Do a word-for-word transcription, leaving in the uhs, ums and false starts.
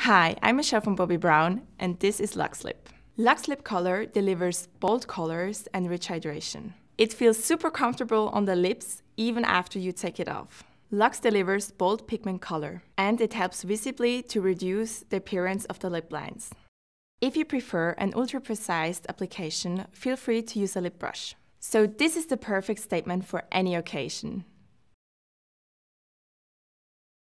Hi, I'm Michelle from Bobbi Brown, and this is Luxe Lip. Luxe Lip Color delivers bold colors and rich hydration. It feels super comfortable on the lips even after you take it off. Luxe delivers bold pigment color, and it helps visibly to reduce the appearance of the lip lines. If you prefer an ultra-precise application, feel free to use a lip brush. So this is the perfect statement for any occasion.